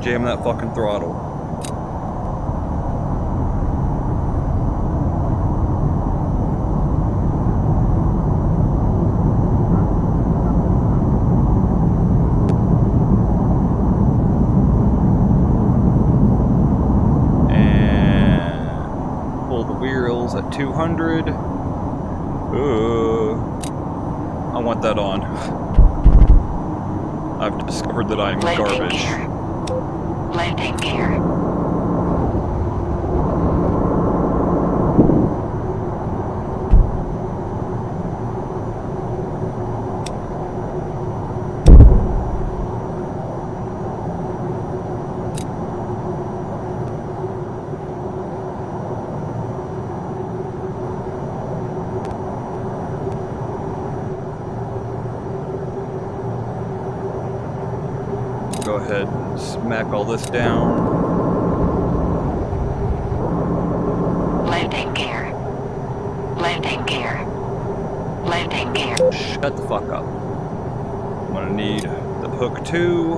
Jam that fucking throttle. And pull the wheels at 200. I want that on. I've discovered that I'm garbage. Landing gear. Go ahead and smack all this down. Landing gear. Landing gear. Landing gear. Shut the fuck up. I'm gonna need the hook too.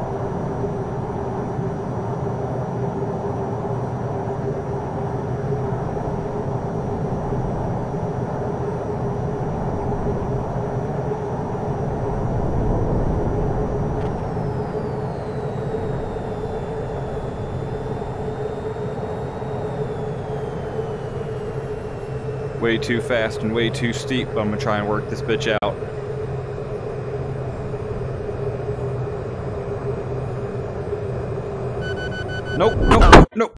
Way too fast and way too steep, but I'm gonna try and work this bitch out. Nope, nope.